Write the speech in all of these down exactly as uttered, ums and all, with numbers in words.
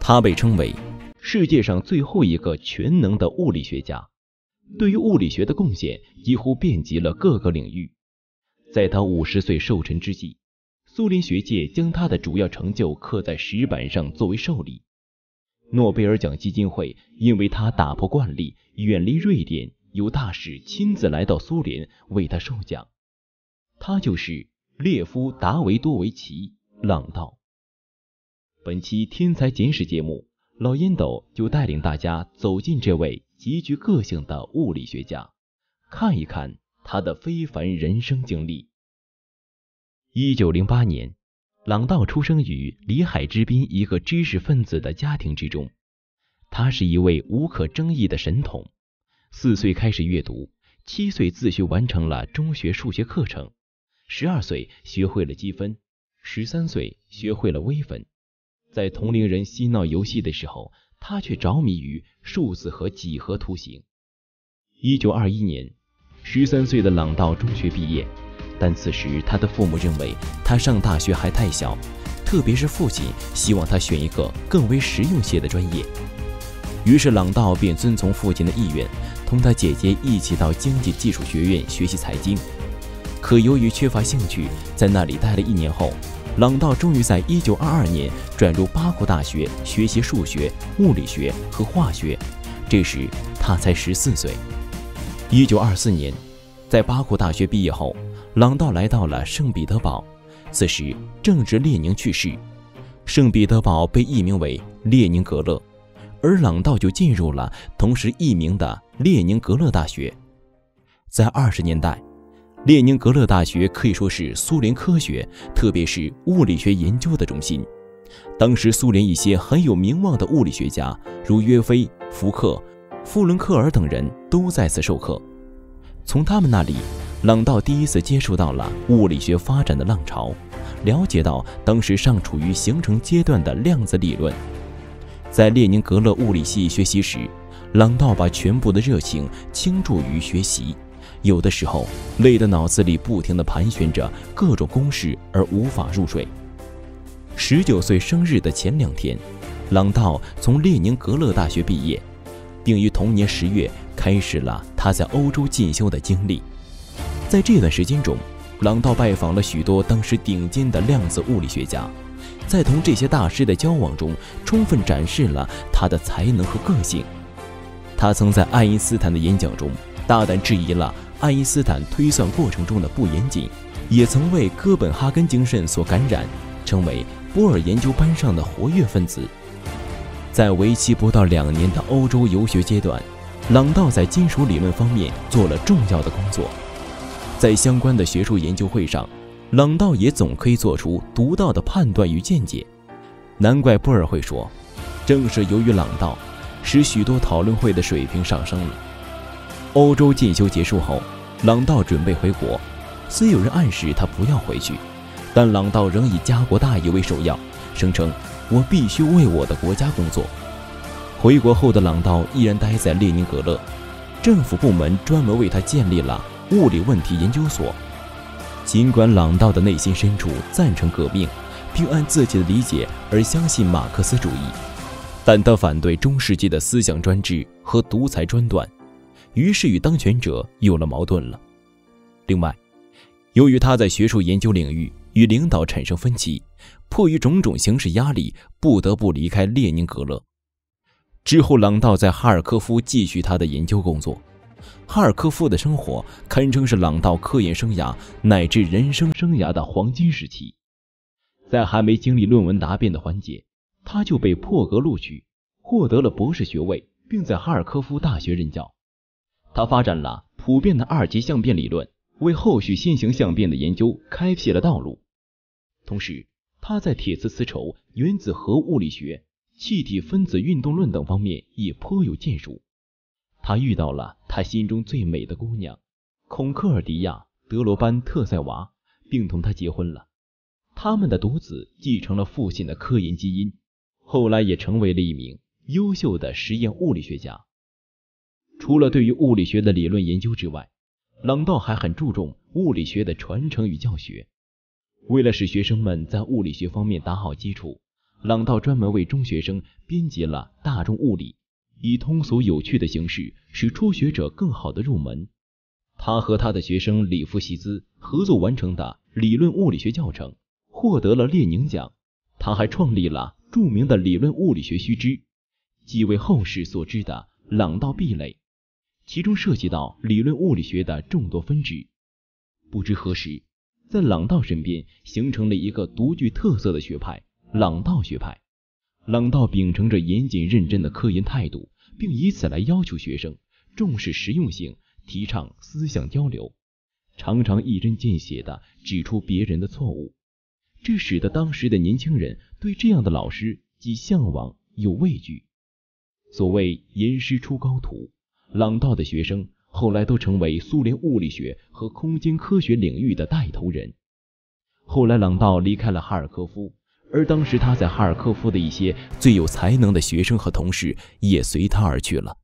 他被称为世界上最后一个全能的物理学家，对于物理学的贡献几乎遍及了各个领域。在他五十岁寿辰之际，苏联学界将他的主要成就刻在石板上作为寿礼。诺贝尔奖基金会因为他打破惯例，远离瑞典，由大使亲自来到苏联为他授奖。他就是列夫·达维多维奇·朗道。本期天才简史节目，老烟斗就带领大家走进这位极具个性的物理学家，看一看他的非凡人生经历。一九零八年，朗道出生于里海之滨一个知识分子的家庭之中。他是一位无可争议的神童，四岁开始阅读，七岁自学完成了中学数学课程，十二岁学会了积分，十三岁学会了微分。在同龄人嬉闹游戏的时候，他却着迷于数字和几何图形。一九二一年，十三岁的朗道中学毕业，但此时他的父母认为他上大学还太小，特别是父亲希望他选一个更为实用些的专业。于是朗道便遵从父亲的意愿，同他姐姐一起到经济技术学院学习财经。可由于缺乏兴趣，在那里待了一年后，朗道终于在一九二二年转入巴库大学学习数学、物理学和化学，这时他才十四岁。一九二四年，在巴库大学毕业后，朗道来到了圣彼得堡，此时正值列宁去世，圣彼得堡被易名为列宁格勒，而朗道就进入了同时易名的列宁格勒大学。在二十年代，列宁格勒大学可以说是苏联科学，特别是物理学研究的中心。当时苏联一些很有名望的物理学家，如约菲、福克、富伦克尔等人都在此授课。从他们那里，朗道第一次接触到了物理学发展的浪潮，了解到当时尚处于形成阶段的量子理论。在列宁格勒物理系学习时，朗道把全部的热情倾注于学习，有的时候累得脑子里不停地盘旋着各种公式而无法入睡。十九岁生日的前两天，朗道从列宁格勒大学毕业，并于同年十月开始了他在欧洲进修的经历。在这段时间中，朗道拜访了许多当时顶尖的量子物理学家，在同这些大师的交往中，充分展示了他的才能和个性。他曾在爱因斯坦的演讲中大胆质疑了爱因斯坦推算过程中的不严谨，也曾为哥本哈根精神所感染，成为波尔研究班上的活跃分子。在为期不到两年的欧洲游学阶段，朗道在金属理论方面做了重要的工作。在相关的学术研究会上，朗道也总可以做出独到的判断与见解。难怪波尔会说，正是由于朗道，使许多讨论会的水平上升了。欧洲进修结束后，朗道准备回国，虽有人暗示他不要回去，但朗道仍以家国大义为首要，声称我必须为我的国家工作。回国后的朗道依然待在列宁格勒，政府部门专门为他建立了物理问题研究所。尽管朗道的内心深处赞成革命，并按自己的理解而相信马克思主义，但他反对中世纪的思想专制和独裁专断，于是与当权者有了矛盾了。另外，由于他在学术研究领域与领导产生分歧，迫于种种形势压力，不得不离开列宁格勒。之后，朗道在哈尔科夫继续他的研究工作。哈尔科夫的生活堪称是朗道科研生涯乃至人生生涯的黄金时期。在还没经历论文答辩的环节，他就被破格录取，获得了博士学位，并在哈尔科夫大学任教。他发展了普遍的二级相变理论，为后续新型相变的研究开辟了道路。同时，他在铁磁磁筹、原子核物理学、气体分子运动论等方面也颇有建树。他遇到了他心中最美的姑娘孔克尔迪亚·德罗班特塞娃，并同她结婚了。他们的独子继承了父亲的科研基因，后来也成为了一名优秀的实验物理学家。除了对于物理学的理论研究之外，朗道还很注重物理学的传承与教学。为了使学生们在物理学方面打好基础， 朗道专门为中学生编辑了《大众物理》，以通俗有趣的形式使初学者更好的入门。他和他的学生里夫希兹合作完成的理论物理学教程获得了列宁奖。他还创立了著名的理论物理学须知，即为后世所知的朗道壁垒，其中涉及到理论物理学的众多分支。不知何时，在朗道身边形成了一个独具特色的学派——朗道学派。朗道秉承着严谨认真的科研态度，并以此来要求学生重视实用性，提倡思想交流，常常一针见血地指出别人的错误。这使得当时的年轻人对这样的老师既向往又畏惧。所谓严师出高徒，朗道的学生后来都成为苏联物理学和空间科学领域的带头人。后来朗道离开了哈尔科夫，而当时他在哈尔科夫的一些最有才能的学生和同事也随他而去了。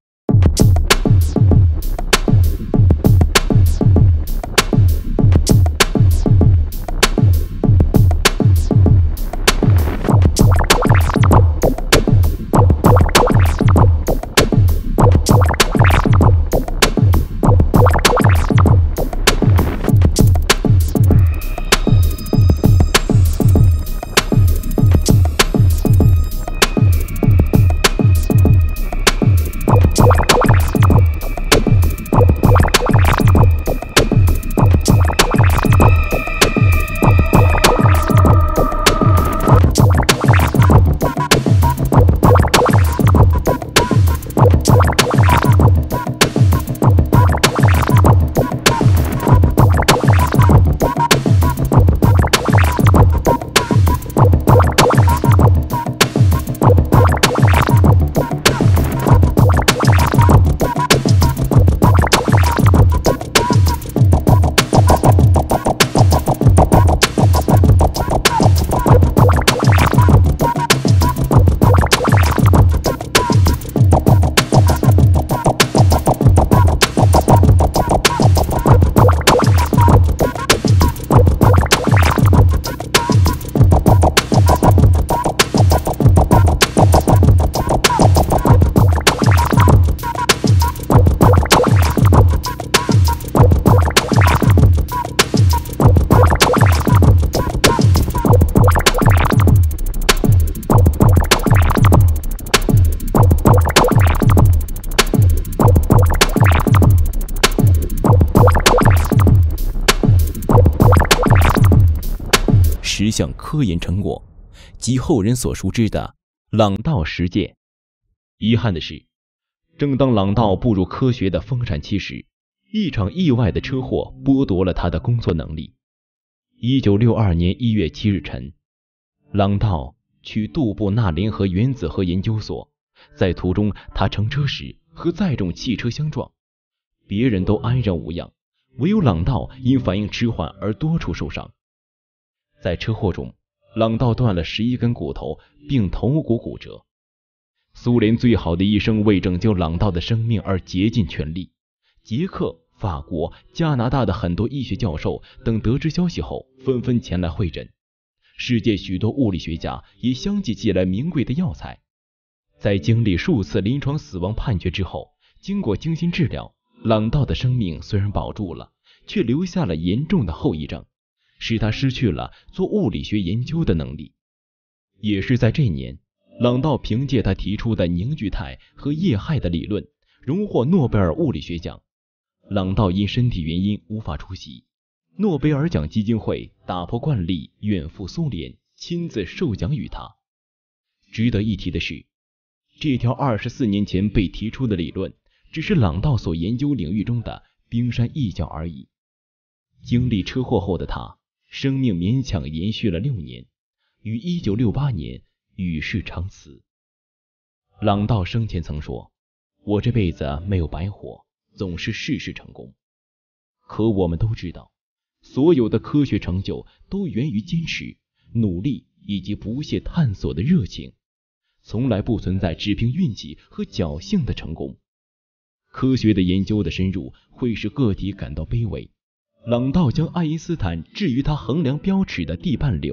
实项科研成果，即后人所熟知的朗道实践。遗憾的是，正当朗道步入科学的丰产期时，一场意外的车祸剥夺了他的工作能力。一九六二年一月七日晨，朗道去杜布纳联合原子核研究所，在途中他乘车时和载重汽车相撞，别人都安然无恙，唯有朗道因反应迟缓而多处受伤。在车祸中，朗道断了十一根骨头，并头骨骨折。苏联最好的医生为拯救朗道的生命而竭尽全力。捷克、法国、加拿大的很多医学教授等得知消息后，纷纷前来会诊。世界许多物理学家也相继寄来名贵的药材。在经历数次临床死亡判决之后，经过精心治疗，朗道的生命虽然保住了，却留下了严重的后遗症，使他失去了做物理学研究的能力。也是在这年，朗道凭借他提出的凝聚态和液氦的理论，荣获诺贝尔物理学奖。朗道因身体原因无法出席，诺贝尔奖基金会打破惯例，远赴苏联，亲自授奖于他。值得一提的是，这条二十四年前被提出的理论，只是朗道所研究领域中的冰山一角而已。经历车祸后的他，生命勉强延续了六年，于一九六八年与世长辞。朗道生前曾说：“我这辈子没有白活，总是事事成功。”可我们都知道，所有的科学成就都源于坚持、努力以及不懈探索的热情，从来不存在只凭运气和侥幸的成功。科学的研究的深入会使个体感到卑微。朗道将爱因斯坦置于他衡量标尺的地半流，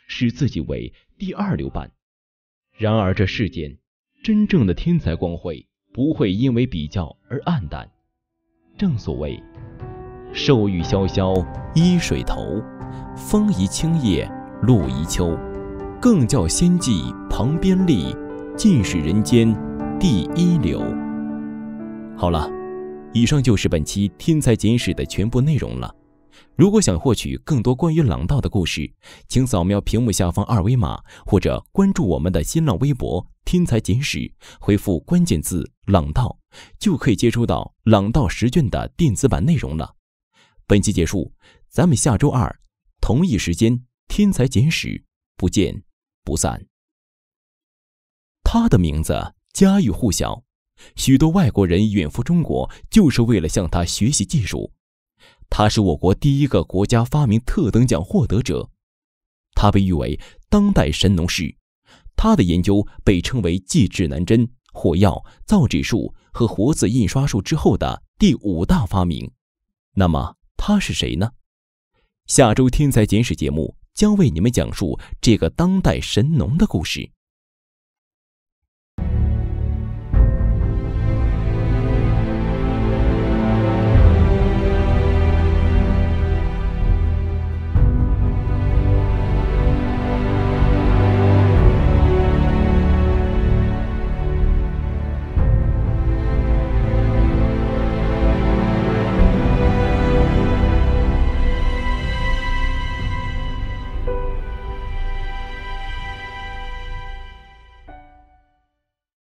视自己为第二流半。然而这世间真正的天才光辉不会因为比较而黯淡。正所谓寿与萧萧依水头，风宜青叶露宜秋，更教仙迹旁边立，尽是人间第一流。好了，以上就是本期天才简史的全部内容了。如果想获取更多关于朗道的故事，请扫描屏幕下方二维码，或者关注我们的新浪微博天才简史，回复关键字朗道，就可以接触到朗道十卷的电子版内容了。本期结束，咱们下周二同一时间天才简史不见不散。他的名字家喻户晓，许多外国人远赴中国就是为了向他学习技术。他是我国第一个国家发明特等奖获得者，他被誉为当代神农氏。他的研究被称为继指南针、火药、造纸术和活字印刷术之后的第五大发明。那么他是谁呢？下周天才简史节目将为你们讲述这个当代神农的故事。